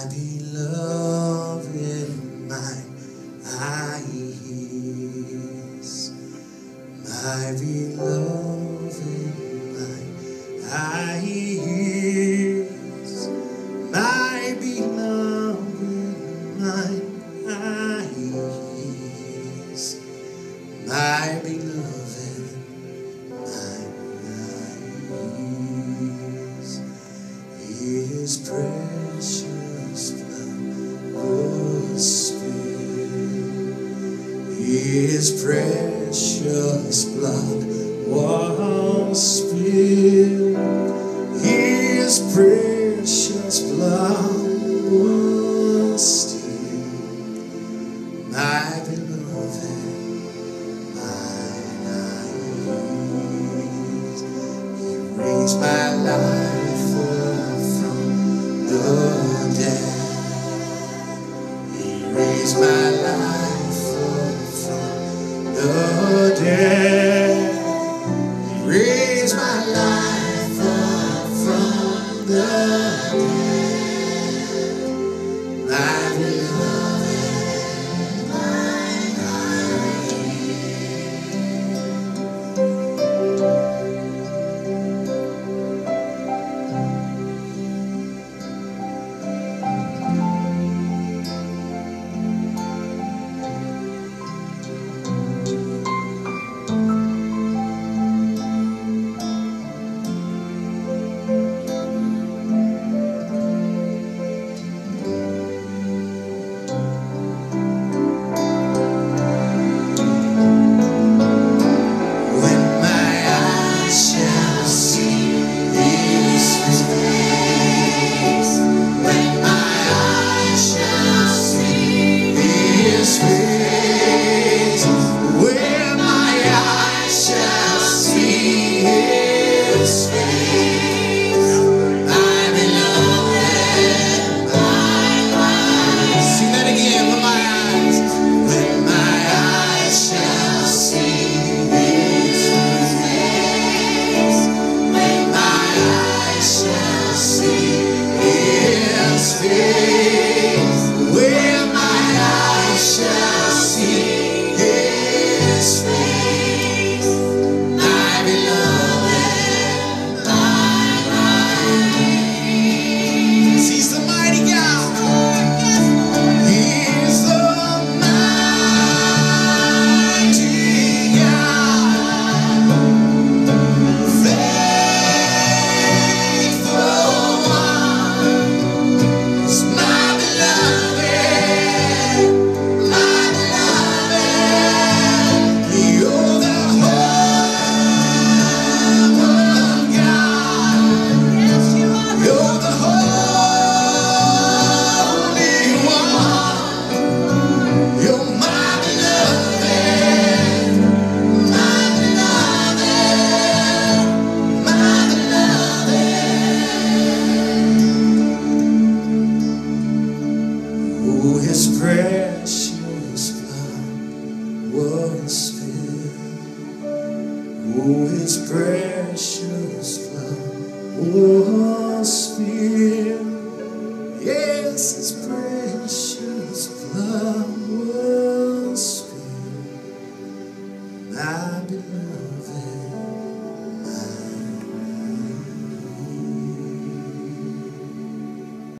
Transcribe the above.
beloved mine, He is. My beloved mine, He is. My beloved mine, He is. My beloved mine, His precious blood was spilled. His precious blood was spilled. His precious blood was still. My beloved mine, He raised my life from the dead. He raised my life from the dead. He raised my life from the dead. My beloved, mine, His precious blood was spilled. Oh, His precious blood was spilled. Yes, His precious